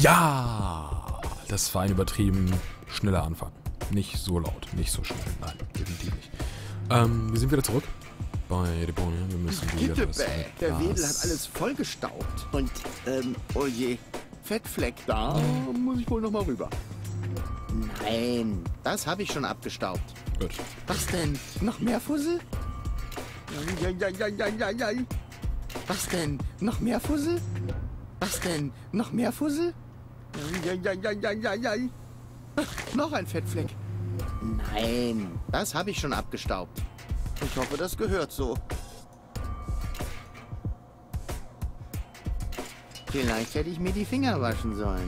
Ja! Das war ein übertrieben schneller Anfang. Nicht so laut, nicht so schnell. Nein, definitiv nicht. Wir sind wieder zurück bei Deponien. Wir müssen wieder das Der Wedel hat alles vollgestaubt. Und, oh je, Fettfleck, da muss ich wohl noch mal rüber. Nein, das habe ich schon abgestaubt. Gut. Was denn? Noch mehr Fussel? Was denn? Noch mehr Fussel? Was denn? Noch mehr Fussel? Noch ein Fettfleck. Nein, das habe ich schon abgestaubt. Ich hoffe, das gehört so. Vielleicht hätte ich mir die Finger waschen sollen.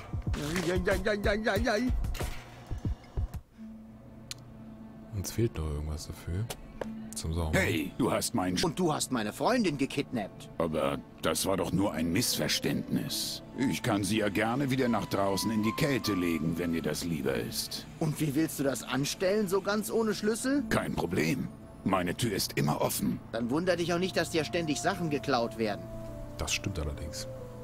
Uns fehlt noch irgendwas dafür. Zum Saugen. Hey, du hast meinen... Und du hast meine Freundin gekidnappt. Aber das war doch nur ein Missverständnis. Ich kann sie ja gerne wieder nach draußen in die Kälte legen, wenn dir das lieber ist. Und wie willst du das anstellen, so ganz ohne Schlüssel? Kein Problem. Meine Tür ist immer offen. Dann wundere dich auch nicht, dass dir ständig Sachen geklaut werden. Das stimmt allerdings.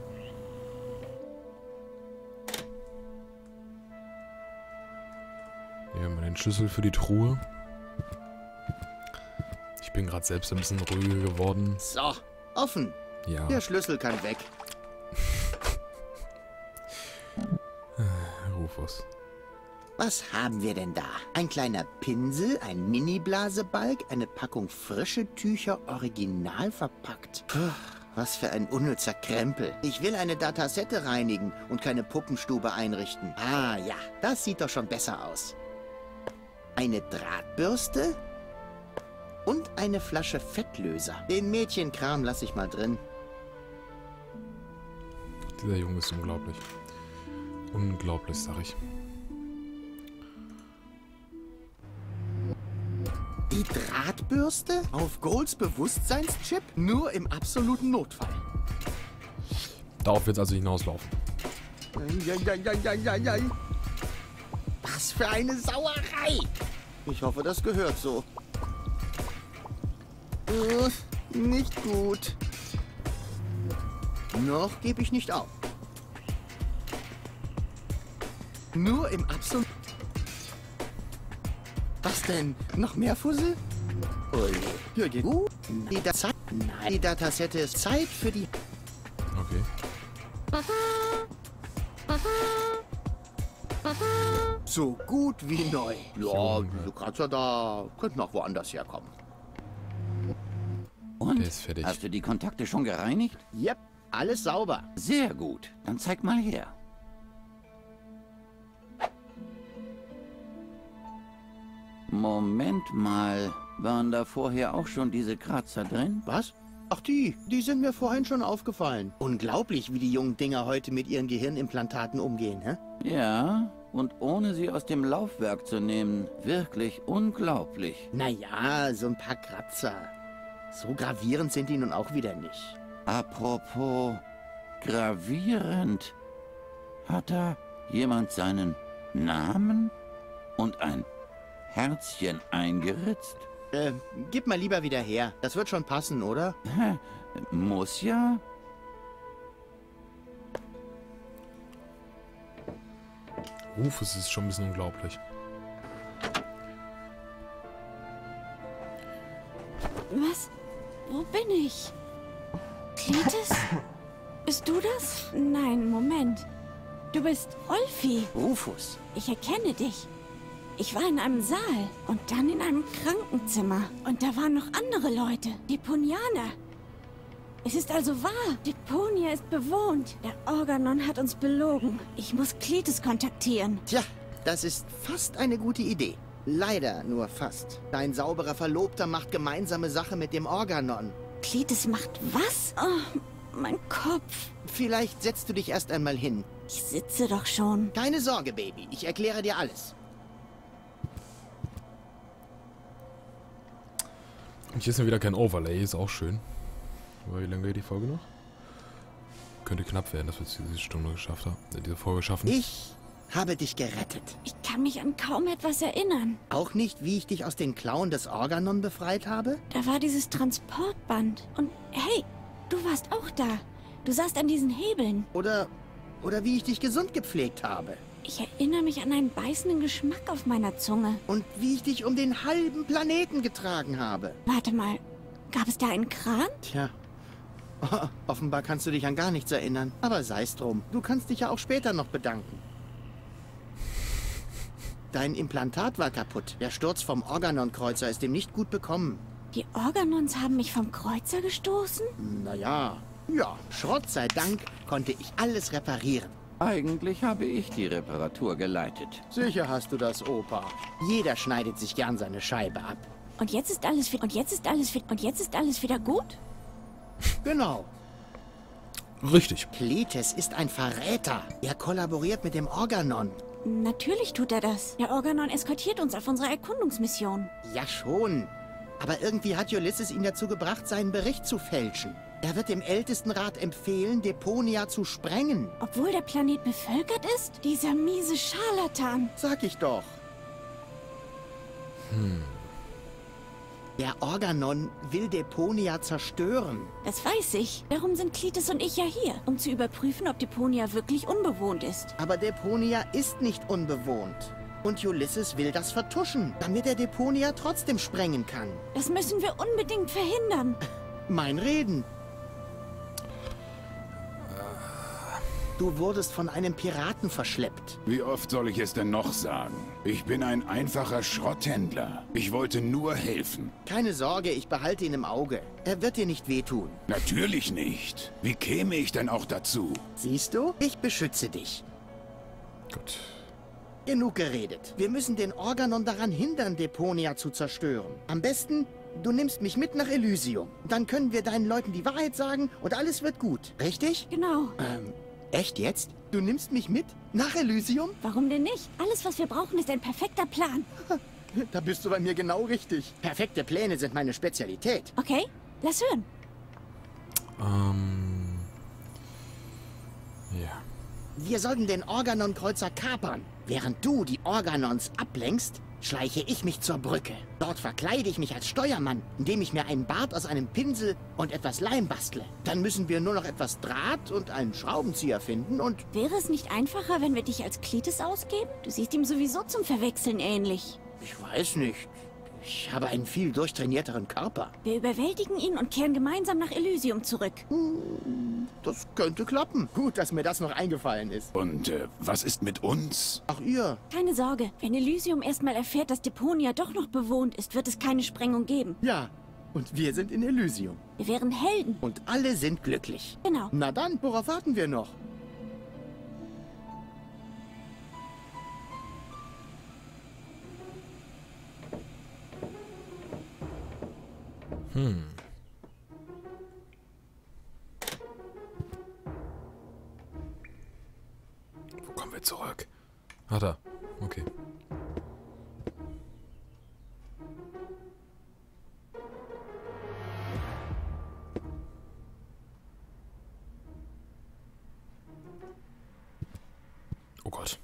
Hier haben wir den Schlüssel für die Truhe. Ich bin gerade selbst ein bisschen ruhiger geworden. So, offen. Ja. Der Schlüssel kann weg. Rufus. Was haben wir denn da? Ein kleiner Pinsel, ein Mini-Blasebalg, eine Packung frische Tücher, original verpackt. Puh, was für ein unnützer Krempel. Ich will eine Datasette reinigen und keine Puppenstube einrichten. Ah ja, das sieht doch schon besser aus. Eine Drahtbürste und eine Flasche Fettlöser. Den Mädchenkram lasse ich mal drin. Dieser Junge ist unglaublich. Unglaublich, sag ich. Die Drahtbürste auf Golds Bewusstseinschip nur im absoluten Notfall. Darauf wird es also hinauslaufen. Was für eine Sauerei! Ich hoffe, das gehört so. Nicht gut. Noch gebe ich nicht auf. Nur im absoluten... Was denn? Noch mehr Fussel? Oh je. Hier geht... Die Datasette... Nein, die Datasette ist Zeit für die... Okay. So gut wie neu. Ja, diese Kratzer da könnten auch woanders herkommen. Und? Der ist fertig. Hast du die Kontakte schon gereinigt? Yep, alles sauber. Sehr gut. Dann zeig mal her. Moment mal. Waren da vorher auch schon diese Kratzer drin? Was? Ach die sind mir vorhin schon aufgefallen. Unglaublich, wie die jungen Dinger heute mit ihren Gehirnimplantaten umgehen, hä? Ja, und ohne sie aus dem Laufwerk zu nehmen. Wirklich unglaublich. Naja, so ein paar Kratzer. So gravierend sind die nun auch wieder nicht. Apropos gravierend. Hat da jemand seinen Namen und ein Herzchen eingeritzt? Gib mal lieber wieder her. Das wird schon passen, oder? Muss ja. Rufus ist schon ein bisschen unglaublich. Was? Wo bin ich? Cletus? Bist du das? Nein, Moment. Du bist Olfi. Rufus. Ich erkenne dich. Ich war in einem Saal und dann in einem Krankenzimmer. Und da waren noch andere Leute. Deponianer. Es ist also wahr. Deponia ist bewohnt. Der Organon hat uns belogen. Ich muss Cletus kontaktieren. Tja, das ist fast eine gute Idee. Leider nur fast. Dein sauberer Verlobter macht gemeinsame Sache mit dem Organon. Cletus macht was? Oh, mein Kopf. Vielleicht setzt du dich erst einmal hin. Ich sitze doch schon. Keine Sorge, Baby. Ich erkläre dir alles. Und hier ist mir wieder kein Overlay, ist auch schön. Aber wie lange geht die Folge noch? Könnte knapp werden, dass wir es diese Stunde geschafft haben. Diese Folge schaffen. Ich habe dich gerettet. Ich kann mich an kaum etwas erinnern. Auch nicht, wie ich dich aus den Klauen des Organon befreit habe? Da war dieses Transportband. Und hey, du warst auch da. Du saßt an diesen Hebeln. Oder Oder wie ich dich gesund gepflegt habe. Ich erinnere mich an einen beißenden Geschmack auf meiner Zunge. Und wie ich dich um den halben Planeten getragen habe. Warte mal, gab es da einen Kran? Tja. Oh, offenbar kannst du dich an gar nichts erinnern. Aber sei's drum. Du kannst dich ja auch später noch bedanken. Dein Implantat war kaputt. Der Sturz vom Organon-Kreuzer ist ihm nicht gut bekommen. Die Organons haben mich vom Kreuzer gestoßen? Naja. Ja, Schrott sei Dank konnte ich alles reparieren. Eigentlich habe ich die Reparatur geleitet. Sicher hast du das, Opa. Jeder schneidet sich gern seine Scheibe ab. Und jetzt ist alles wieder gut? Genau. Richtig. Kletes ist ein Verräter. Er kollaboriert mit dem Organon. Natürlich tut er das. Der Organon eskortiert uns auf unserer Erkundungsmission. Ja schon. Aber irgendwie hat Ulysses ihn dazu gebracht, seinen Bericht zu fälschen. Er wird dem Ältestenrat empfehlen, Deponia zu sprengen. Obwohl der Planet bevölkert ist? Dieser miese Scharlatan. Sag ich doch. Der Organon will Deponia zerstören. Das weiß ich. Darum sind Kletes und ich ja hier, um zu überprüfen, ob Deponia wirklich unbewohnt ist. Aber Deponia ist nicht unbewohnt. Und Ulysses will das vertuschen, damit er Deponia trotzdem sprengen kann. Das müssen wir unbedingt verhindern. Mein Reden. Du wurdest von einem Piraten verschleppt. Wie oft soll ich es denn noch sagen? Ich bin ein einfacher Schrotthändler. Ich wollte nur helfen. Keine Sorge, ich behalte ihn im Auge. Er wird dir nicht wehtun. Natürlich nicht. Wie käme ich denn auch dazu? Siehst du? Ich beschütze dich. Gut. Genug geredet. Wir müssen den Organon daran hindern, Deponia zu zerstören. Am besten, du nimmst mich mit nach Elysium. Dann können wir deinen Leuten die Wahrheit sagen und alles wird gut. Richtig? Genau. Echt jetzt? Du nimmst mich mit? Nach Elysium? Warum denn nicht? Alles, was wir brauchen, ist ein perfekter Plan. Da bist du bei mir genau richtig. Perfekte Pläne sind meine Spezialität. Okay? Lass hören. Ja. Wir sollten den Organon-Kreuzer kapern. Während du die Organons ablenkst, schleiche ich mich zur Brücke. Dort verkleide ich mich als Steuermann, indem ich mir einen Bart aus einem Pinsel und etwas Leim bastle. Dann müssen wir nur noch etwas Draht und einen Schraubenzieher finden und... Wäre es nicht einfacher, wenn wir dich als Kletes ausgeben? Du siehst ihm sowieso zum Verwechseln ähnlich. Ich weiß nicht. Ich habe einen viel durchtrainierteren Körper. Wir überwältigen ihn und kehren gemeinsam nach Elysium zurück. Das könnte klappen. Gut, dass mir das noch eingefallen ist. Und was ist mit uns? Ach, ihr? Keine Sorge, wenn Elysium erstmal erfährt, dass Deponia doch noch bewohnt ist, wird es keine Sprengung geben. Ja. Und wir sind in Elysium. Wir wären Helden. Und alle sind glücklich. Genau. Na dann, worauf warten wir noch? Wo kommen wir zurück? Ah, da. Okay. Oh Gott.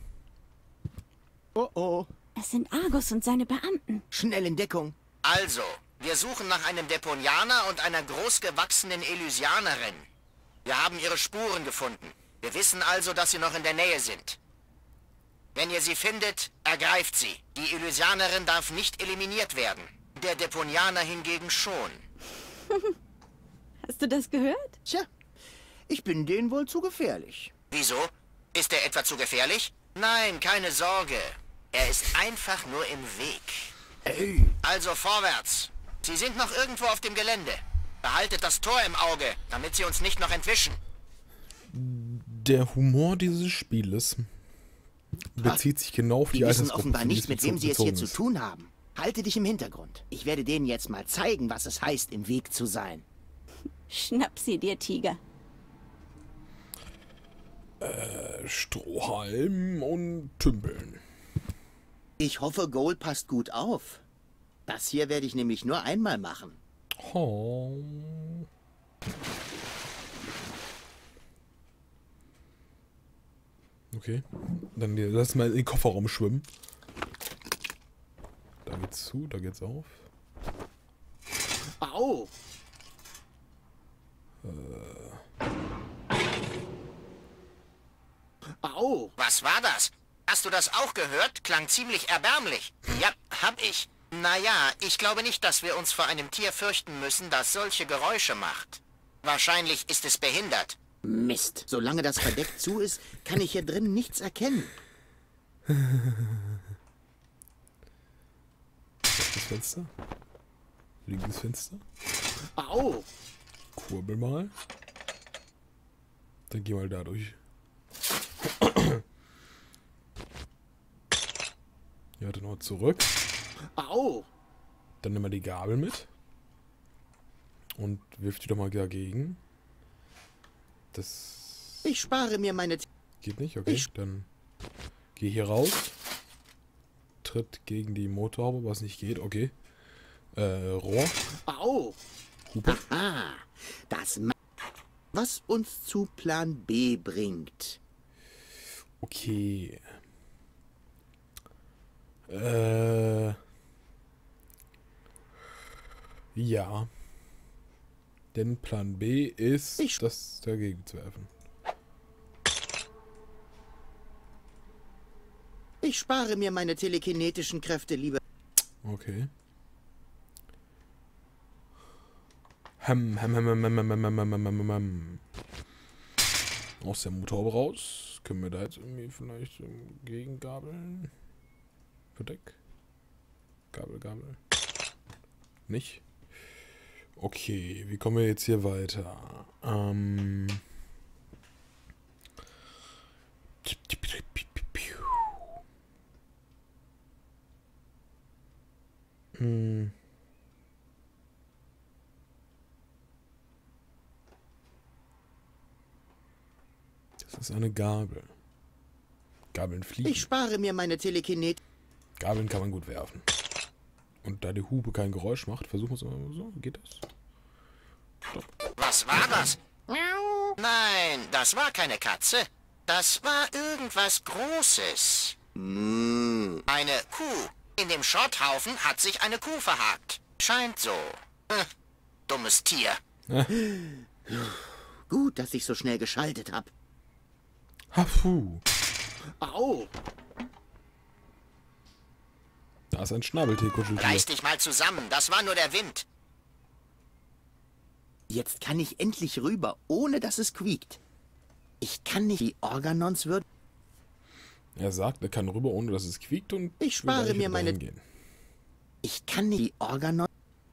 Oh oh. Es sind Argus und seine Beamten. Schnell in Deckung. Also, wir suchen nach einem Deponianer und einer großgewachsenen Elysianerin. Wir haben ihre Spuren gefunden. Wir wissen also, dass sie noch in der Nähe sind. Wenn ihr sie findet, ergreift sie. Die Elysianerin darf nicht eliminiert werden. Der Deponianer hingegen schon. Hast du das gehört? Tja, ich bin denen wohl zu gefährlich. Wieso? Ist er etwa zu gefährlich? Nein, keine Sorge. Er ist einfach nur im Weg. Ey. Also vorwärts. Sie sind noch irgendwo auf dem Gelände. Behaltet das Tor im Auge, damit sie uns nicht noch entwischen. Der Humor dieses Spieles bezieht sich genau auf die Die wissen Altersgruppe, offenbar für die nicht, mit wem sie es hier zu ist. tun haben. Halte dich im Hintergrund. Ich werde denen jetzt mal zeigen, was es heißt, im Weg zu sein. Schnapp sie dir, Tiger. Strohhalm und Tümpeln. Ich hoffe, Goal passt gut auf. Das hier werde ich nämlich nur einmal machen. Oh. Okay. Dann lass mal in den Kofferraum schwimmen. Da geht's zu, da geht's auf. Au! Was war das? Hast du das auch gehört? Klang ziemlich erbärmlich. Ja, hab ich. Naja, ich glaube nicht, dass wir uns vor einem Tier fürchten müssen, das solche Geräusche macht. Wahrscheinlich ist es behindert. Mist. Solange das Verdeck zu ist, kann ich hier drin nichts erkennen. Das Fenster. Linkes Fenster. Au! Kurbel mal. Dann geh mal da durch. Ja, dann noch zurück. Au! Dann nimm mal die Gabel mit. Und wirf die doch mal dagegen. Das Ich spare mir meine... geht nicht, okay. Dann geh hier raus. Tritt gegen die Motorhaube, was nicht geht, okay. Rohr. Au! Hupe. Ah, was uns zu Plan B bringt. Okay. Ja. Denn Plan B ist, das dagegen zu werfen. Ich spare mir meine telekinetischen Kräfte lieber. Okay. Aus der Motorhaube raus. Können wir da jetzt irgendwie vielleicht gegengabeln? Verdeck? Gabel. Nicht? Okay, wie kommen wir jetzt hier weiter? Das ist eine Gabel. Gabeln fliegen. Ich spare mir meine Telekinet. Gabeln kann man gut werfen. Und da die Hupe kein Geräusch macht, versuchen wir es mal so. Geht das? Was war das? Nein, das war keine Katze. Das war irgendwas Großes. Eine Kuh. In dem Schrotthaufen hat sich eine Kuh verhakt. Scheint so. Dummes Tier. Gut, dass ich so schnell geschaltet habe. Hafu. Au! Da ist ein Schnabeltier-Kuscheltier. Reiß dich mal zusammen, das war nur der Wind. Jetzt kann ich endlich rüber, ohne dass es quiekt. Ich kann nicht, die Organons würden... Er sagt, er kann rüber, ohne dass es quiekt und Ich spare will mir meine... hingehen. Ich kann nicht, die Organons...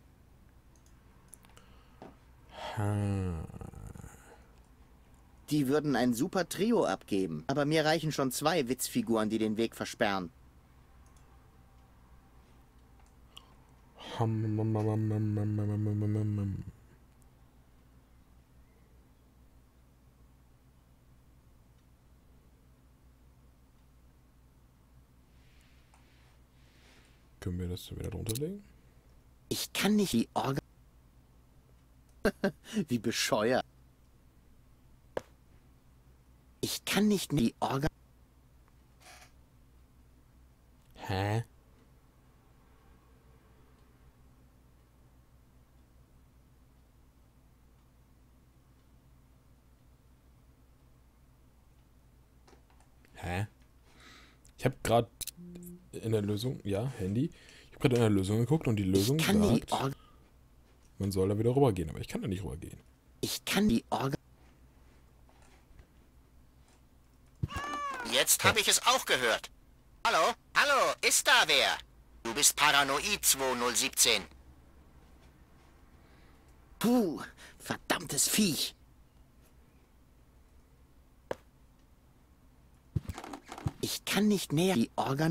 Die würden ein super Trio abgeben. Aber mir reichen schon 2 Witzfiguren, die den Weg versperren. Können wir das wieder drunter legen? Ich kann nicht die Organ... Wie bescheuert. Ich kann nicht die Organ... Hä? Hä? Ich habe gerade in der Lösung, ja, Handy. Ich habe gerade in der Lösung geguckt und die Lösung sagt, man soll da wieder rübergehen, aber ich kann da nicht rübergehen. Ich kann die Organ... Jetzt habe ich es auch gehört. Hallo? Hallo, ist da wer? Du bist paranoid 2017. Puh, verdammtes Viech. Ich kann nicht näher die Organ...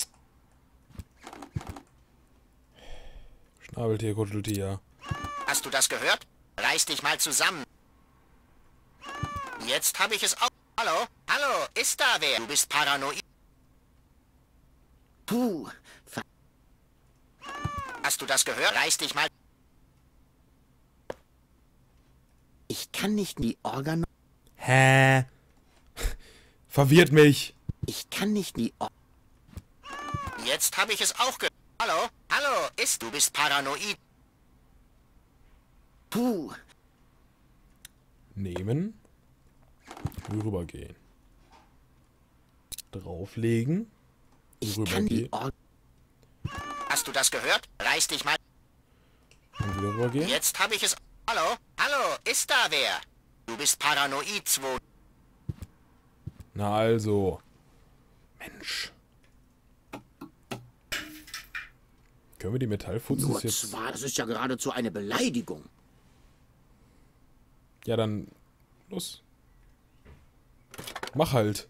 Schnabeltier, Kuscheltier. Hast du das gehört? Reiß dich mal zusammen. Jetzt habe ich es auch... Hallo? Hallo, ist da wer? Du bist paranoid. Puh, Hast du das gehört? Reiß dich mal... ich kann nicht die Organ... Hä? Verwirrt mich. Ich kann nicht die Organ... Jetzt habe ich es auch gehört. Hallo? Hallo, ist... Du bist paranoid. Puh, Nehmen. Rübergehen. drauflegen. Ich kann die Hast du das gehört? Reiß dich mal. Und wieder rübergehen. Jetzt habe ich es... Hallo? Hallo, ist da wer? Du bist paranoid, 2. Na also. Mensch. Können wir die Metallfutzes Nur jetzt... zwar, das ist ja geradezu eine Beleidigung. Ja, dann... Los. Mach halt.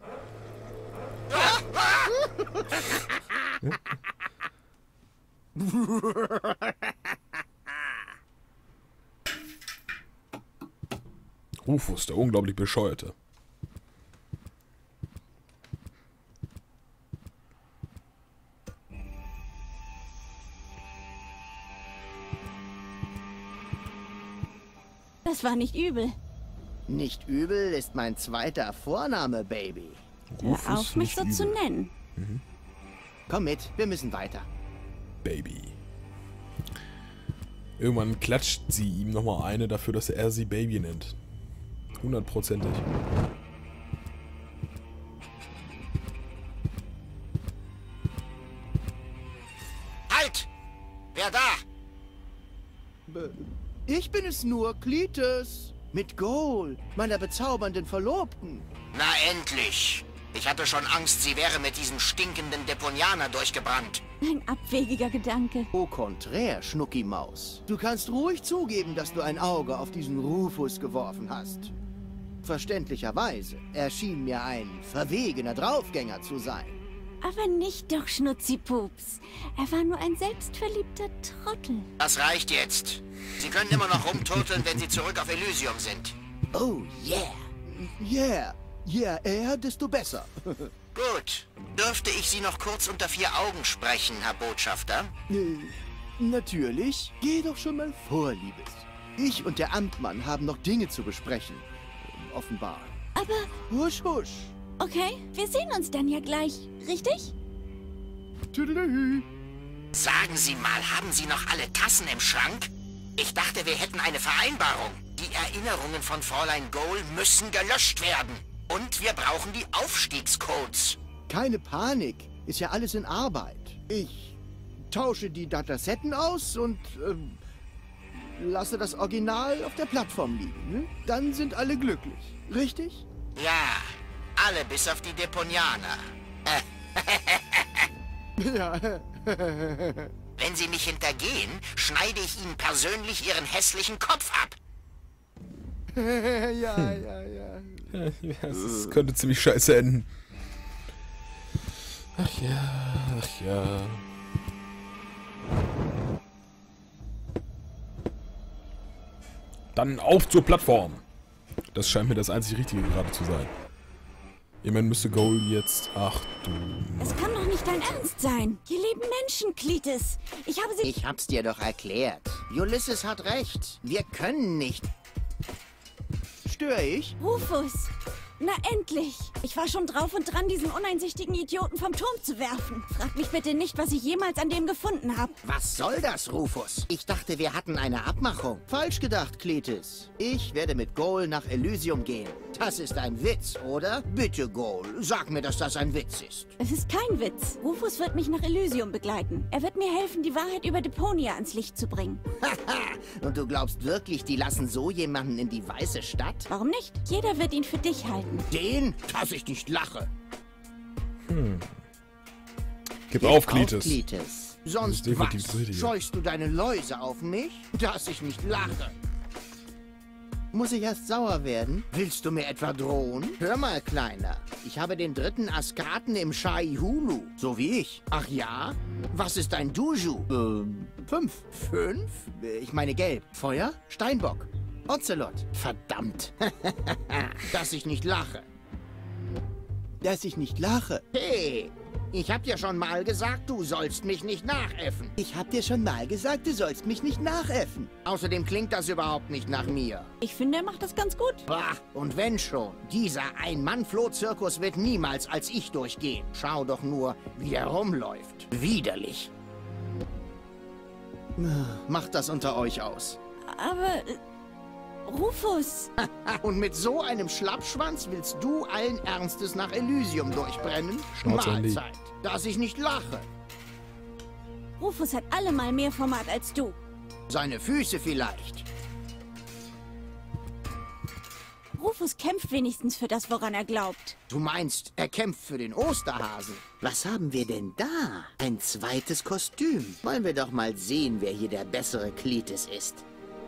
Rufus, der unglaublich Bescheuerte. Das war nicht übel. Nicht übel ist mein zweiter Vorname, Baby. Hör auf, mich so nicht zu übel. nennen. Komm mit, wir müssen weiter. Baby. Irgendwann klatscht sie ihm nochmal eine dafür, dass er sie Baby nennt. 100%ig. Halt! Wer da? Ich bin es nur, Cletus. Mit Goal, meiner bezaubernden Verlobten. Na endlich. Ich hatte schon Angst, sie wäre mit diesem stinkenden Deponianer durchgebrannt. Ein abwegiger Gedanke. Au contraire, Schnucki-Maus. Du kannst ruhig zugeben, dass du ein Auge auf diesen Rufus geworfen hast. Verständlicherweise. Er schien mir ein verwegener Draufgänger zu sein. Aber nicht doch, Schnutzipups. Er war nur ein selbstverliebter Trottel. Das reicht jetzt. Sie können immer noch rumturteln, wenn Sie zurück auf Elysium sind. Oh, yeah. Yeah. Je eher, desto besser. Gut. Dürfte ich Sie noch kurz unter 4 Augen sprechen, Herr Botschafter? Natürlich. Geh doch schon mal vor, Liebes. Ich und der Amtmann haben noch Dinge zu besprechen. Offenbar. Aber, Husch, husch. okay, wir sehen uns dann ja gleich, richtig? Tüdelühü. Sagen Sie mal, haben Sie noch alle Tassen im Schrank? Ich dachte, wir hätten eine Vereinbarung. Die Erinnerungen von Fräulein Goal müssen gelöscht werden. Und wir brauchen die Aufstiegscodes. Keine Panik. Ist ja alles in Arbeit. Ich tausche die Datasetten aus und lasse das Original auf der Plattform liegen. Ne? Dann sind alle glücklich. Richtig? Ja, alle bis auf die Deponianer. Ja. Wenn Sie mich hintergehen, schneide ich Ihnen persönlich Ihren hässlichen Kopf ab. Ja. Ja, es könnte ziemlich scheiße enden. Ach ja. Dann auf zur Plattform. Das scheint mir das einzig Richtige gerade zu sein. Immerhin müsste Goal jetzt... Ach du... Es kann doch nicht dein Ernst sein. Hier leben Menschen, Cletus. Ich habe sie... Ich hab's dir doch erklärt. Ulysses hat recht. Wir können nicht. Störe ich? Rufus. Na endlich. Ich war schon drauf und dran, diesen uneinsichtigen Idioten vom Turm zu werfen. Frag mich bitte nicht, was ich jemals an dem gefunden habe. Was soll das, Rufus? Ich dachte, wir hatten eine Abmachung. Falsch gedacht, Cletus. Ich werde mit Goal nach Elysium gehen. Das ist ein Witz, oder? Bitte, Goal, sag mir, dass das ein Witz ist. Es ist kein Witz. Rufus wird mich nach Elysium begleiten. Er wird mir helfen, die Wahrheit über Deponia ans Licht zu bringen. Haha, und du glaubst wirklich, die lassen so jemanden in die Weiße Stadt? Warum nicht? Jeder wird ihn für dich halten. Den, dass ich nicht lache. Gib auf, Cletus. Cletus. Sonst definitiv was? das Richtige. Scheuchst du deine Läuse auf mich? Dass ich nicht lache. Muss ich erst sauer werden? Willst du mir etwa drohen? Hör mal, Kleiner. Ich habe den 3. Askaten im Shai-Hulu. So wie ich. Ach ja? Was ist ein Duju? 5. 5? Ich meine gelb. Feuer? Steinbock. Ocelot. Verdammt. Dass ich nicht lache. Dass ich nicht lache. Hey, ich hab dir schon mal gesagt, du sollst mich nicht nachäffen. Ich hab dir schon mal gesagt, du sollst mich nicht nachäffen. Außerdem klingt das überhaupt nicht nach mir. Ich finde, er macht das ganz gut. Bah, und wenn schon. Dieser Ein-Mann-Floh-Zirkus wird niemals als ich durchgehen. Schau doch nur, wie er rumläuft. Widerlich. Macht das unter euch aus. Aber Rufus! Und mit so einem Schlappschwanz willst du allen Ernstes nach Elysium durchbrennen? Schnauze, Andy. Mahlzeit, dass ich nicht lache. Rufus hat allemal mehr Format als du. Seine Füße vielleicht. Rufus kämpft wenigstens für das, woran er glaubt. Du meinst, er kämpft für den Osterhasen? Was haben wir denn da? Ein zweites Kostüm. Wollen wir doch mal sehen, wer hier der bessere Cletus ist.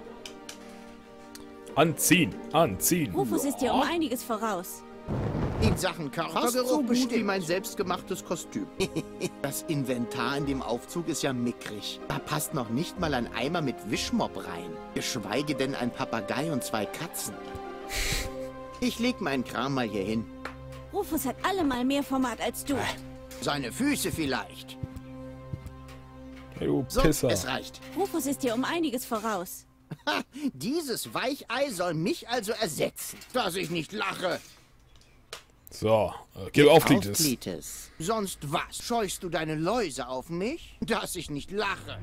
Anziehen, anziehen. Rufus ist dir um einiges voraus. In Sachen Körpergeruch so gut wie mein selbstgemachtes Kostüm. Das Inventar in dem Aufzug ist ja mickrig. Da passt noch nicht mal ein Eimer mit Wischmopp rein. Geschweige denn ein Papagei und 2 Katzen. Ich leg meinen Kram mal hier hin. Rufus hat allemal mehr Format als du. Seine Füße vielleicht. Hey, du So, Pisser. es reicht. Rufus ist dir um einiges voraus. Ha, dieses Weichei soll mich also ersetzen, dass ich nicht lache. So, gib auf, Auf, Cletus. Cletus. Sonst was? Scheuchst du deine Läuse auf mich? Dass ich nicht lache.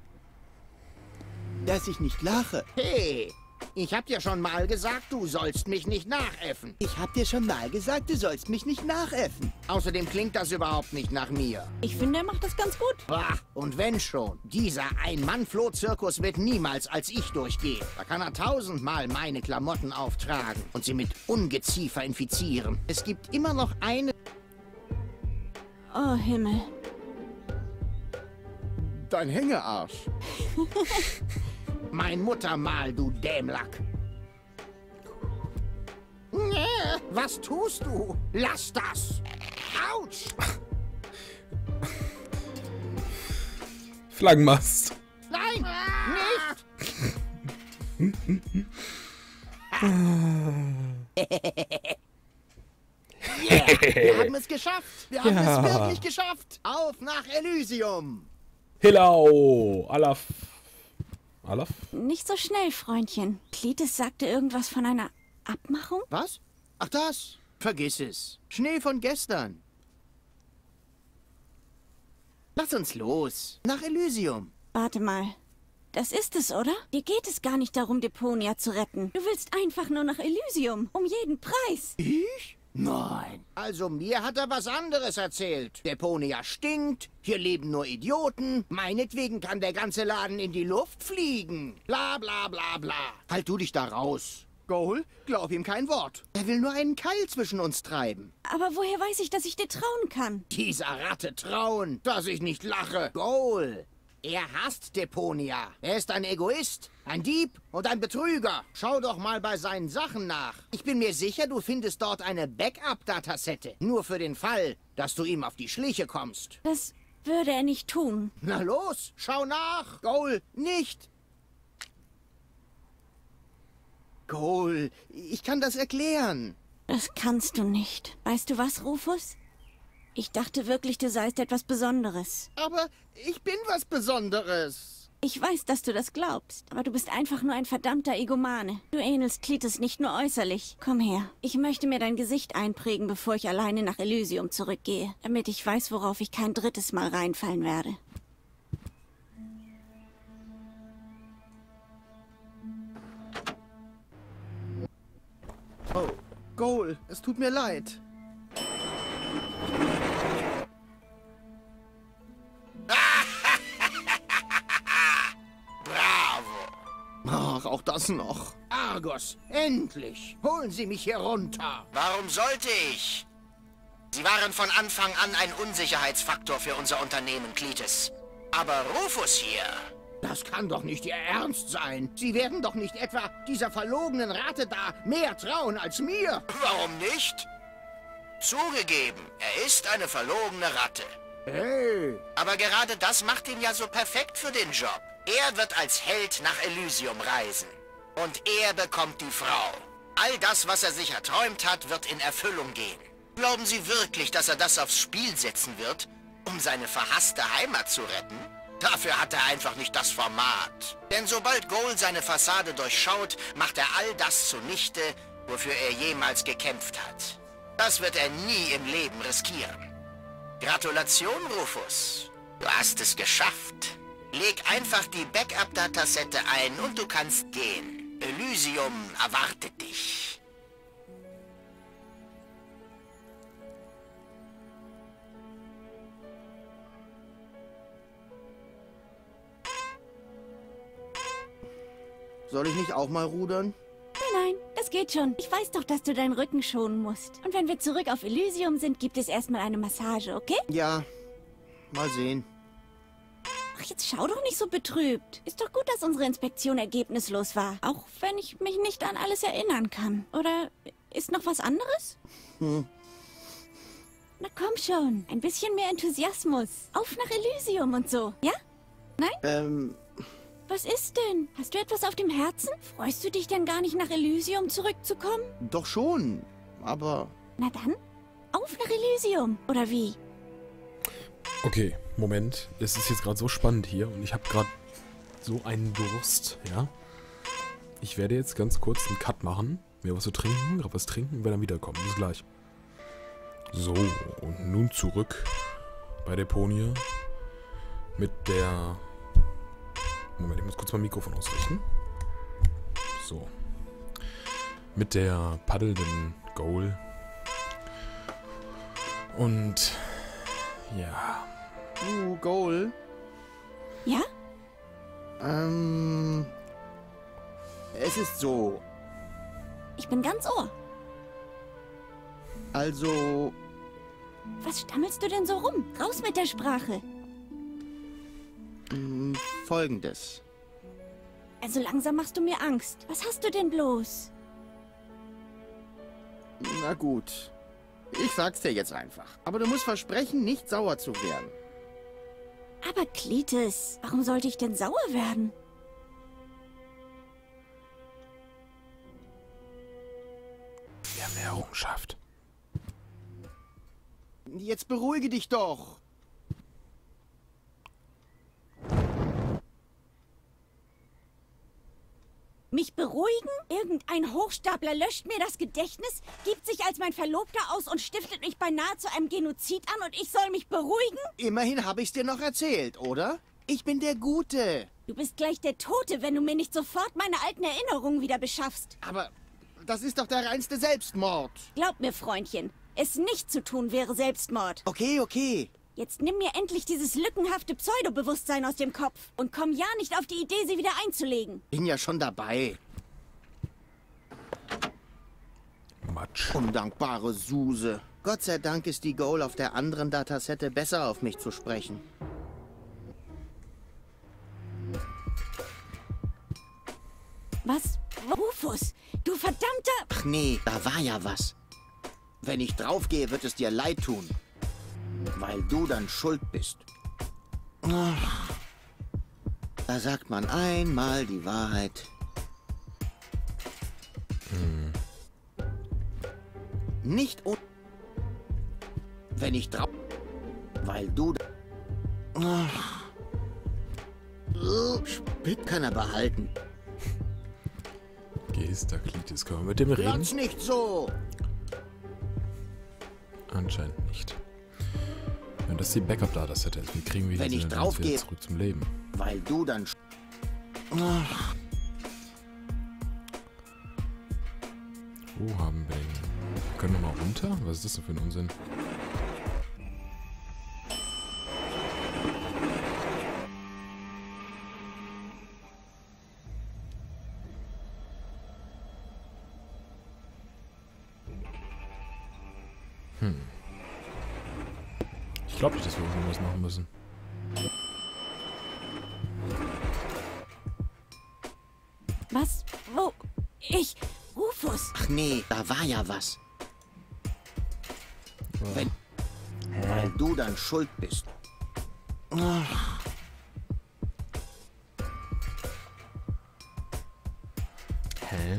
Dass ich nicht lache? Hey, ich hab dir schon mal gesagt, du sollst mich nicht nachäffen. Ich hab dir schon mal gesagt, du sollst mich nicht nachäffen. Außerdem klingt das überhaupt nicht nach mir. Ich finde, er macht das ganz gut. Bah, und wenn schon. Dieser Ein-Mann-Floh-Zirkus wird niemals als ich durchgehen. Da kann er 1000-mal meine Klamotten auftragen und sie mit Ungeziefer infizieren. Es gibt immer noch eine... Oh, Himmel. Dein Hängearsch. Mein Muttermal, du Dämlack. Was tust du? Lass das! Autsch! Flaggenmast. Nein, nicht! Yeah, wir haben es geschafft! Wir haben es wirklich geschafft! Auf nach Elysium! Hello, Alaf. Alaf? Nicht so schnell, Freundchen. Cletus sagte irgendwas von einer Abmachung? Was? Ach das? Vergiss es. Schnee von gestern. Lass uns los. Nach Elysium. Warte mal. Das ist es, oder? Dir geht es gar nicht darum, Deponia zu retten. Du willst einfach nur nach Elysium. Um jeden Preis. Ich? Nein. Also mir hat er was anderes erzählt. Deponia stinkt, hier leben nur Idioten. Meinetwegen kann der ganze Laden in die Luft fliegen. Bla bla bla bla. Halt du dich da raus. Goal, glaub ihm kein Wort. Er will nur einen Keil zwischen uns treiben. Aber woher weiß ich, dass ich dir trauen kann? Dieser Ratte trauen, dass ich nicht lache. Goal, er hasst Deponia. Er ist ein Egoist, ein Dieb und ein Betrüger. Schau doch mal bei seinen Sachen nach. Ich bin mir sicher, du findest dort eine Backup-Datasette. Nur für den Fall, dass du ihm auf die Schliche kommst. Das würde er nicht tun. Na los, schau nach. Goal, nicht. Goal, ich kann das erklären. Das kannst du nicht. Weißt du was, Rufus? Ich dachte wirklich, du seist etwas Besonderes. Aber ich bin was Besonderes. Ich weiß, dass du das glaubst, aber du bist einfach nur ein verdammter Egomane. Du ähnelst Cletus nicht nur äußerlich. Komm her. Ich möchte mir dein Gesicht einprägen, bevor ich alleine nach Elysium zurückgehe, damit ich weiß, worauf ich kein drittes Mal reinfallen werde. Oh, Goal, es tut mir leid. Ach, auch das noch. Argos, endlich! Holen Sie mich hier runter! Warum sollte ich? Sie waren von Anfang an ein Unsicherheitsfaktor für unser Unternehmen, Cletus. Aber Rufus hier... Das kann doch nicht Ihr Ernst sein. Sie werden doch nicht etwa dieser verlogenen Ratte da mehr trauen als mir. Warum nicht? Zugegeben, er ist eine verlogene Ratte. Hey! Aber gerade das macht ihn ja so perfekt für den Job. Er wird als Held nach Elysium reisen. Und er bekommt die Frau. All das, was er sich erträumt hat, wird in Erfüllung gehen. Glauben Sie wirklich, dass er das aufs Spiel setzen wird, um seine verhasste Heimat zu retten? Dafür hat er einfach nicht das Format. Denn sobald Goal seine Fassade durchschaut, macht er all das zunichte, wofür er jemals gekämpft hat. Das wird er nie im Leben riskieren. Gratulation, Rufus. Du hast es geschafft. Leg einfach die Backup-Datasette ein und du kannst gehen. Elysium erwartet dich. Soll ich nicht auch mal rudern? Nein, das geht schon. Ich weiß doch, dass du deinen Rücken schonen musst. Und wenn wir zurück auf Elysium sind, gibt es erstmal eine Massage, okay? Ja, mal sehen. Ach, jetzt schau doch nicht so betrübt. Ist doch gut, dass unsere Inspektion ergebnislos war. Auch wenn ich mich nicht an alles erinnern kann. Oder ist noch was anderes? Na komm schon, ein bisschen mehr Enthusiasmus. Auf nach Elysium und so, ja? Nein? Was ist denn? Hast du etwas auf dem Herzen? Freust du dich denn gar nicht, nach Elysium zurückzukommen? Doch schon, aber... Na dann, auf nach Elysium, oder wie? Okay, Moment. Es ist jetzt gerade so spannend hier und ich habe gerade so einen Durst, ja? Ich werde jetzt ganz kurz einen Cut machen, mir was zu trinken, gerade was trinken und werde dann wiederkommen. Bis gleich. So, und nun zurück bei Deponia mit der... Moment, ich muss kurz mein Mikrofon ausrichten. So. Mit der paddelnden Goal. Und... ja... Goal. Ja? Es ist so. Ich bin ganz Ohr. Also, Was stammelst du denn so rum? Raus mit der Sprache. Folgendes. Also langsam machst du mir Angst. Was hast du denn bloß? Na gut. Ich sag's dir jetzt einfach. Aber du musst versprechen, nicht sauer zu werden. Aber Cletus, warum sollte ich denn sauer werden? Wir haben eine Errungenschaft. Jetzt beruhige dich doch. Mich beruhigen? Irgendein Hochstapler löscht mir das Gedächtnis, gibt sich als mein Verlobter aus und stiftet mich beinahe zu einem Genozid an und ich soll mich beruhigen? Immerhin habe ich's dir noch erzählt, oder? Ich bin der Gute. Du bist gleich der Tote, wenn du mir nicht sofort meine alten Erinnerungen wieder beschaffst. Aber das ist doch der reinste Selbstmord. Glaub mir, Freundchen, es nicht zu tun wäre Selbstmord. Okay. Jetzt nimm mir endlich dieses lückenhafte Pseudobewusstsein aus dem Kopf und komm ja nicht auf die Idee, sie wieder einzulegen. Bin ja schon dabei. Matsch. Undankbare Suse. Gott sei Dank ist die Goal auf der anderen Datasette besser auf mich zu sprechen. Was? Rufus, du verdammter... Ach nee, da war ja was. Wenn ich draufgehe, wird es dir leid tun. Weil du dann schuld bist. Ach. Da sagt man einmal die Wahrheit. Nicht un... Wenn ich drauf... Weil du... Ach. Spit kann er behalten. Gehster Cletus, können wir mit dem reden? Platz nicht so! Anscheinend nicht. Wenn das die Backup-Datasette ist, wie kriegen wir Wenn diese ich dann draufgehe- wieder zurück zum Leben? Weil du dann... Ach. Wo haben wir den? Können wir mal runter? Was ist das denn für ein Unsinn? Ich glaube nicht, dass wir irgendwas machen müssen. Was? Wo? Ich? Rufus? Ach nee, da war ja was. Wenn... Weil du dann schuld bist. Ach. Hä?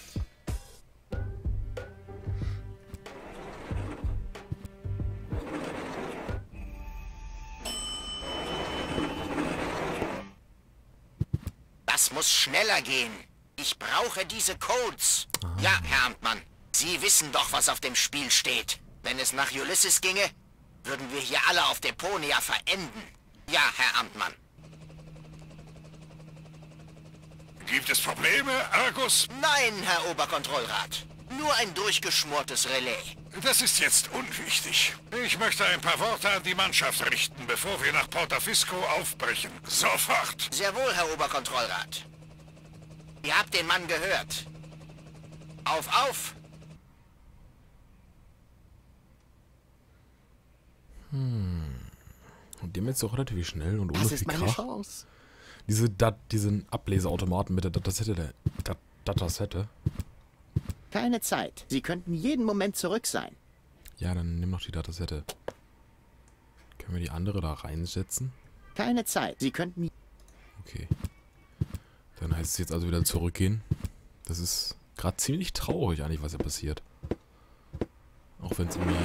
Das muss schneller gehen. Ich brauche diese Codes. Ja, Herr Amtmann. Sie wissen doch, was auf dem Spiel steht. Wenn es nach Ulysses ginge, würden wir hier alle auf Deponia verenden. Ja, Herr Amtmann. Gibt Gibt es Probleme, Argus? Nein, Herr Oberkontrollrat. Nur ein durchgeschmortes Relais. Das ist jetzt unwichtig. Ich möchte ein paar Worte an die Mannschaft richten, bevor wir nach Portafisco aufbrechen. Sofort! Sehr wohl, Herr Oberkontrollrat. Ihr habt den Mann gehört. Auf, auf! Und dem jetzt so relativ schnell und ohne Das viel ist meine Krach. Chance. Diesen Ableseautomaten mit der Datasette. Keine Zeit. Sie könnten jeden Moment zurück sein. Ja, dann nimm noch die Datasette. Können wir die andere da reinsetzen? Keine Zeit. Sie könnten... Okay. Dann heißt es jetzt also wieder zurückgehen. Das ist gerade ziemlich traurig eigentlich, was hier passiert. Auch wenn es irgendwie...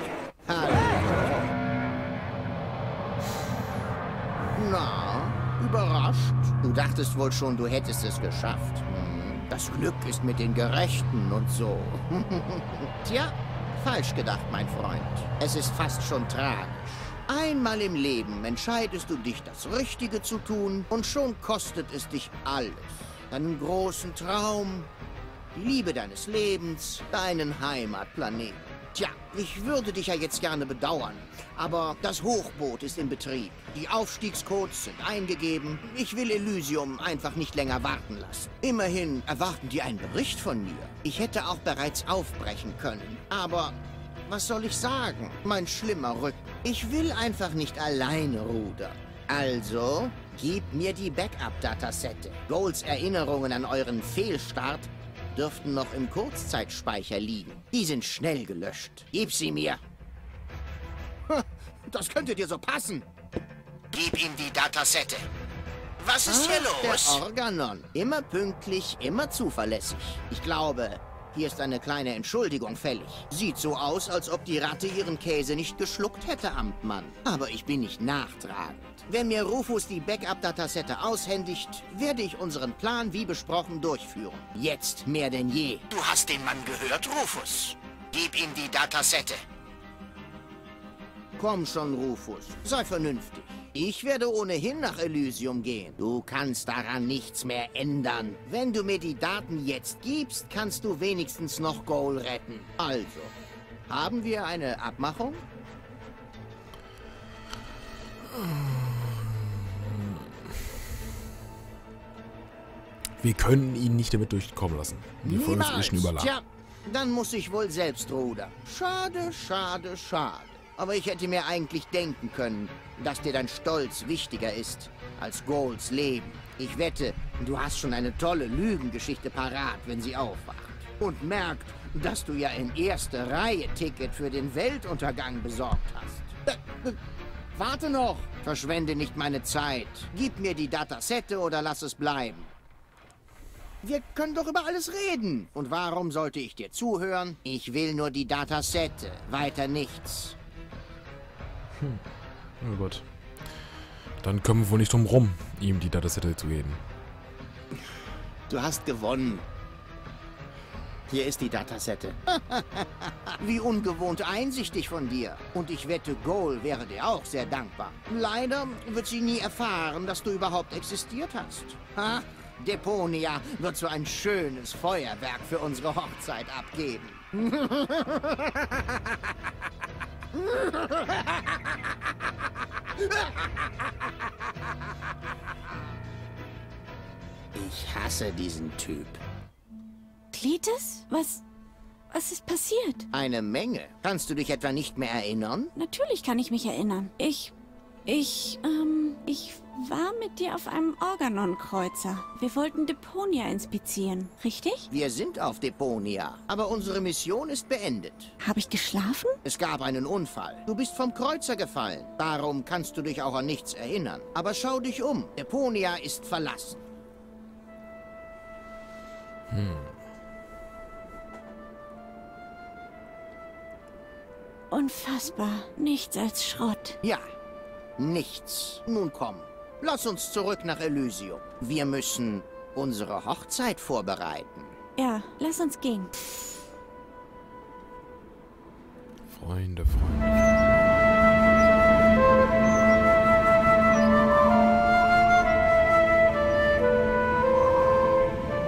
Na, überrascht? Du dachtest wohl schon, du hättest es geschafft. Das Glück ist mit den Gerechten und so. Tja, falsch gedacht, mein Freund. Es ist fast schon tragisch. Einmal im Leben entscheidest du dich, das Richtige zu tun, und schon kostet es dich alles. Deinen großen Traum, die Liebe deines Lebens, deinen Heimatplaneten. Tja, ich würde dich ja jetzt gerne bedauern, aber das Hochboot ist in Betrieb. Die Aufstiegscodes sind eingegeben. Ich will Elysium einfach nicht länger warten lassen. Immerhin erwarten die einen Bericht von mir. Ich hätte auch bereits aufbrechen können, aber was soll ich sagen? Mein schlimmer Rücken. Ich will einfach nicht alleine rudern. Also, gib mir die Backup-Datasette. Goals Erinnerungen an euren Fehlstart dürften noch im Kurzzeitspeicher liegen. Die sind schnell gelöscht. Gib sie mir. Das könnte dir so passen. Gib ihm die Datasette. Was ist hier los? Der Organon. Immer pünktlich, immer zuverlässig. Ich glaube, hier ist eine kleine Entschuldigung fällig. Sieht so aus, als ob die Ratte ihren Käse nicht geschluckt hätte, Amtmann. Aber ich bin nicht nachtragend. Wenn mir Rufus die Backup-Datasette aushändigt, werde ich unseren Plan wie besprochen durchführen. Jetzt mehr denn je. Du hast den Mann gehört, Rufus. Gib ihm die Datasette. Komm schon, Rufus. Sei vernünftig. Ich werde ohnehin nach Elysium gehen. Du kannst daran nichts mehr ändern. Wenn du mir die Daten jetzt gibst, kannst du wenigstens noch Goal retten. Also, haben wir eine Abmachung? Wir können ihn nicht damit durchkommen lassen. Wir wollen uns schon überladen. Tja, dann muss ich wohl selbst rudern. Schade, schade, schade. Aber ich hätte mir eigentlich denken können, dass dir dein Stolz wichtiger ist als Goals Leben. Ich wette, du hast schon eine tolle Lügengeschichte parat, wenn sie aufwacht. Und merkt, dass du ja ein erste Reihe Ticket für den Weltuntergang besorgt hast. Warte noch! Verschwende nicht meine Zeit. Gib mir die Datasette oder lass es bleiben. Wir können doch über alles reden. Und warum sollte ich dir zuhören? Ich will nur die Datasette, weiter nichts. Oh Gott. Dann kommen wir wohl nicht drum rum, ihm die Datasette zu geben. Du hast gewonnen. Hier ist die Datasette. Wie ungewohnt einsichtig von dir. Und ich wette, Goal wäre dir auch sehr dankbar. Leider wird sie nie erfahren, dass du überhaupt existiert hast. Ha? Deponia wird so ein schönes Feuerwerk für unsere Hochzeit abgeben. Ich hasse diesen Typ. Cletus? Was ist passiert? Eine Menge. Kannst du dich etwa nicht mehr erinnern? Natürlich kann ich mich erinnern. Ich war mit dir auf einem Organon-Kreuzer. Wir wollten Deponia inspizieren, richtig? Wir sind auf Deponia, aber unsere Mission ist beendet. Habe ich geschlafen? Es gab einen Unfall. Du bist vom Kreuzer gefallen. Darum kannst du dich auch an nichts erinnern. Aber schau dich um. Deponia ist verlassen. Unfassbar. Nichts als Schrott. Ja, nichts. Nun komm, lass uns zurück nach Elysium. Wir müssen unsere Hochzeit vorbereiten. Ja, lass uns gehen. Freunde.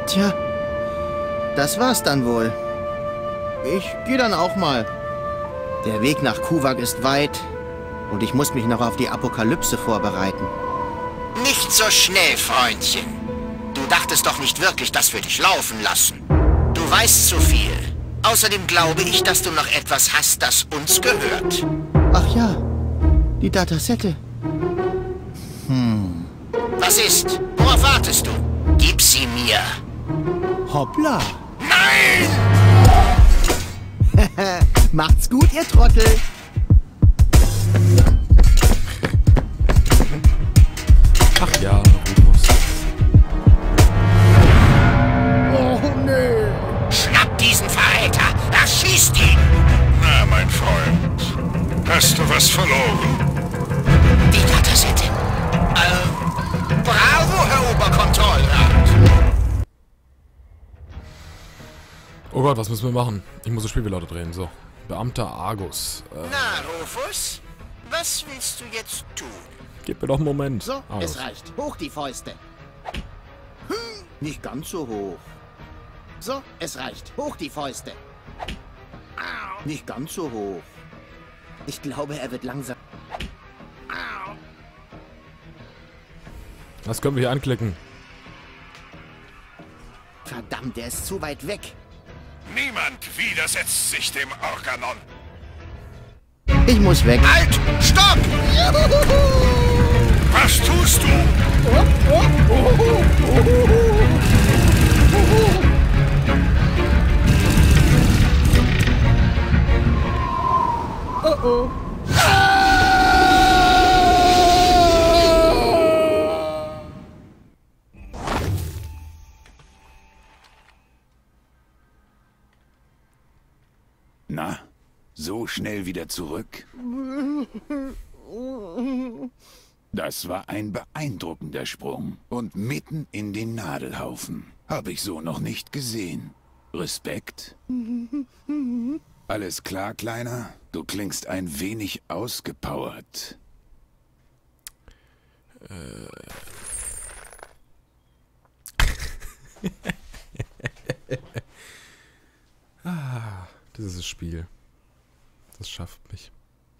Tja, das war's dann wohl. Ich gehe dann auch mal. Der Weg nach Kuvak ist weit und ich muss mich noch auf die Apokalypse vorbereiten. Nicht so schnell, Freundchen. Du dachtest doch nicht wirklich, dass wir dich laufen lassen. Du weißt zu viel. Außerdem glaube ich, dass du noch etwas hast, das uns gehört. Ach ja, die Datasette. Was ist? Worauf wartest du? Gib sie mir. Hoppla. Nein! Macht's gut, ihr Trottel. Ach ja, Rufus. Oh, nee. Schnapp diesen Verräter! Erschießt ihn! Na, mein Freund, hast du was verloren? Die Datasette. Bravo, Herr Oberkontrollrat. Oh Gott, was müssen wir machen? Ich muss das Spiel wieder lauter drehen. So. Beamter Argus. Na, Rufus, was willst du jetzt tun? Gib mir doch einen Moment. So, Argus. es reicht. Hoch die Fäuste. Nicht ganz so hoch. So, es reicht. Hoch die Fäuste. Nicht ganz so hoch. Ich glaube, er wird langsam. Was können wir hier anklicken? Verdammt, der ist zu weit weg. Niemand widersetzt sich dem Organon. Ich muss weg. Halt! Stopp! Was tust du? Na, so schnell wieder zurück? Das war ein beeindruckender Sprung. Und mitten in den Nadelhaufen. Habe ich so noch nicht gesehen. Respekt? Alles klar, Kleiner? Du klingst ein wenig ausgepowert. Dieses Spiel. Das schafft mich.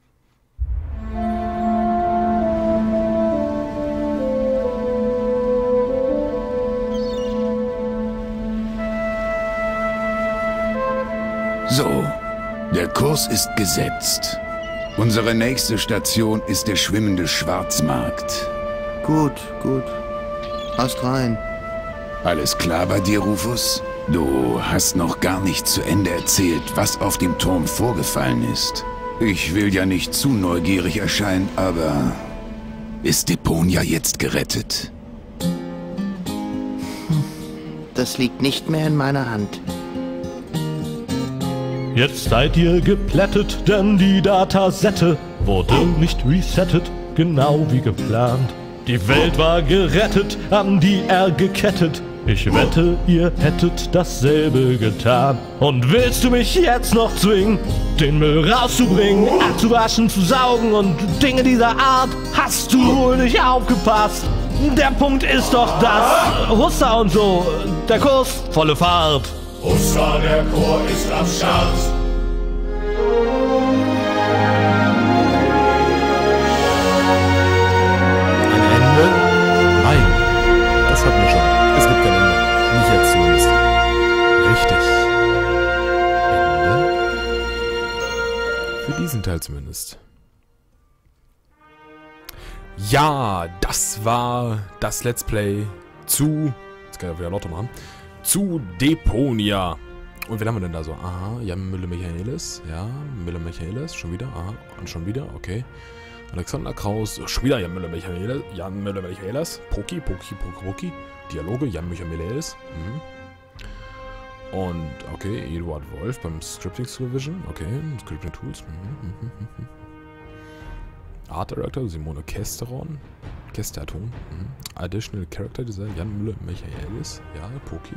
So, der Kurs ist gesetzt. Unsere nächste Station ist der schwimmende Schwarzmarkt. Gut, gut. Passt rein. Alles klar bei dir, Rufus? Du hast noch gar nicht zu Ende erzählt, was auf dem Turm vorgefallen ist. Ich will ja nicht zu neugierig erscheinen, aber... Ist Deponia jetzt gerettet? Das liegt nicht mehr in meiner Hand. Jetzt seid ihr geplättet, denn die Datasette wurde nicht resettet, genau wie geplant. Die Welt war gerettet, an die er gekettet. Ich wette, ihr hättet dasselbe getan. Und willst du mich jetzt noch zwingen, den Müll rauszubringen, abzuwaschen, zu saugen und Dinge dieser Art? Hast du wohl nicht aufgepasst? Der Punkt ist doch das. Hussa und so, der Kurs, volle Fahrt. Hussa, der Chor ist am Start. Ein Ende? Nein. Das hatten wir schon. Es gibt kein Ende. Nicht jetzt zumindest. Richtig. Ende? Für diesen Teil zumindest. Ja, das war das Let's Play zu... Jetzt kann ich auch wieder lauter machen. Zu Deponia. Und wen haben wir denn da so? Aha, Jan Müller-Michaelis. Ja, Müller-Michaelis. Schon wieder. Aha, und schon wieder. Okay. Alexander Kraus. Schon wieder Jan Müller-Michaelis. Jan Müller-Michaelis. Poki. Dialoge. Jan Michaelis. Und, okay, Eduard Wolf beim Scripting Supervision. Okay, Scripting Tools. Art Director. Simone Kesterton. Additional Character Design. Jan Müller-Michaelis. Ja, Poki.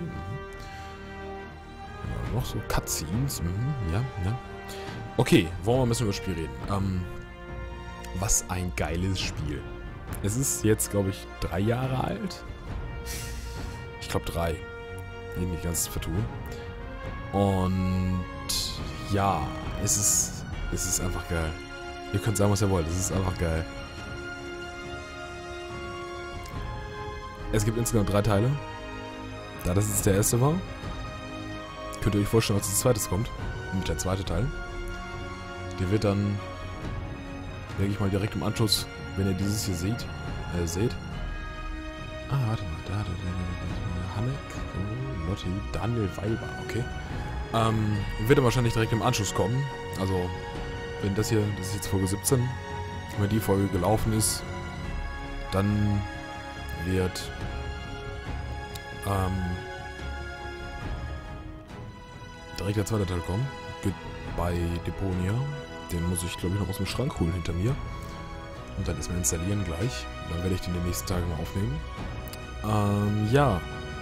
Ja, noch so Cutscenes. Ja. Okay, wollen wir ein bisschen über das Spiel reden. Was ein geiles Spiel. Es ist jetzt, glaube ich, 3 Jahre alt. Ich glaube 3. Irgendwie ganz vertue. Und ja, es ist einfach geil. Ihr könnt sagen, was ihr wollt. Es ist einfach geil. Es gibt insgesamt 3 Teile. Da das jetzt der erste war, könnt ihr euch vorstellen, was als zweites kommt. Nämlich der zweite Teil. Der wird dann, denke ich mal, direkt im Anschluss, wenn ihr dieses hier seht. Ah, warte mal, da, Hannek, Lotti, Daniel Weiber, okay. Wird dann wahrscheinlich direkt im Anschluss kommen. Also, wenn das hier, das ist jetzt Folge 17, wenn die Folge gelaufen ist, dann wird direkt der zweite Teil kommen. Geht bei Deponia. Den muss ich, glaube ich, noch aus dem Schrank holen hinter mir. Und dann erstmal installieren gleich. Dann werde ich den in den nächsten Tagen mal aufnehmen. Ja.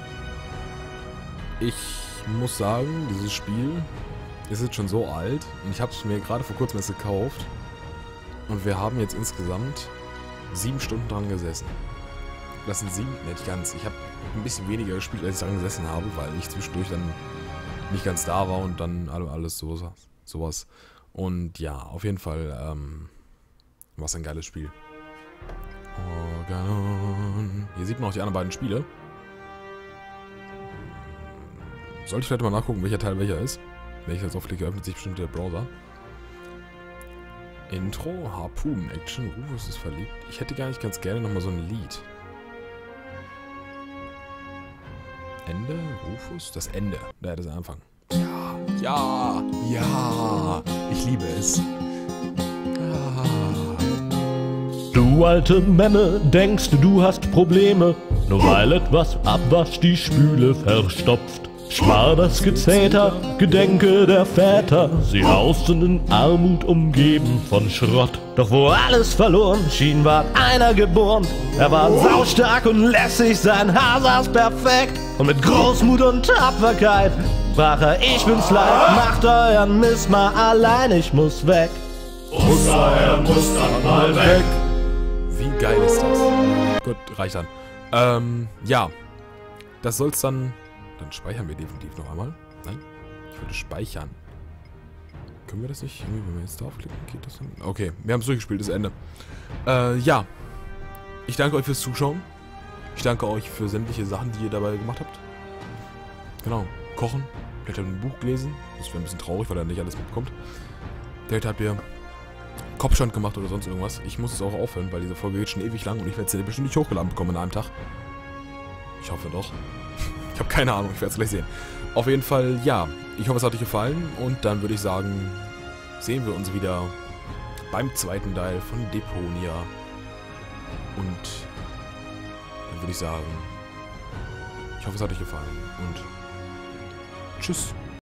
Ich muss sagen, dieses Spiel ist jetzt schon so alt. Und ich habe es mir gerade vor kurzem erst gekauft. Und wir haben jetzt insgesamt 7 Stunden dran gesessen. Das sind 7, nicht ganz. Ich habe ein bisschen weniger gespielt, als ich dran gesessen habe, weil ich zwischendurch dann nicht ganz da war und dann alles sowas. Und ja, auf jeden Fall war es ein geiles Spiel. Organon. Hier sieht man auch die anderen beiden Spiele. Sollte ich vielleicht mal nachgucken, welcher Teil welcher ist. Wenn ich jetzt aufklicke, öffnet sich bestimmt der Browser. Intro, Harpoon, Action, Rufus ist verliebt. Ich hätte gar nicht ganz gerne nochmal so ein Lied. Ende, Rufus, das Ende. Da das Anfang. Ja, ja, ja. Ich liebe es. Du alte Memme, denkst du hast Probleme, nur weil etwas abwascht die Spüle verstopft. Spar das Gezeter, gedenke der Väter, sie hausten in Armut umgeben von Schrott. Doch wo alles verloren schien, war einer geboren. Er war saustark und lässig, sein Haar saß perfekt. Und mit Großmut und Tapferkeit sprach er, ich bin's leid, macht euren Mist mal allein, ich muss weg. Muss dann mal weg. Wie geil ist das? Gut, reicht dann. Ja. Das soll's dann... Dann speichern wir definitiv noch einmal. Nein, ich würde speichern. Können wir das nicht? Wenn wir jetzt draufklicken, geht das dann? Okay, wir haben es durchgespielt, das Ende. Ja. Ich danke euch fürs Zuschauen. Ich danke euch für sämtliche Sachen, die ihr dabei gemacht habt. Genau. Kochen. Vielleicht habt ihr ein Buch gelesen. Das wäre ein bisschen traurig, weil ihr nicht alles mitbekommt. Vielleicht habt ihr Kopfstand gemacht oder sonst irgendwas. Ich muss es auch aufhören, weil diese Folge geht schon ewig lang und ich werde sie bestimmt nicht hochgeladen bekommen in einem Tag. Ich hoffe doch. Ich habe keine Ahnung, ich werde es gleich sehen. Auf jeden Fall, ja. Ich hoffe, es hat euch gefallen. Und dann würde ich sagen, sehen wir uns wieder beim zweiten Teil von Deponia. Und dann würde ich sagen, ich hoffe, es hat euch gefallen. Und tschüss.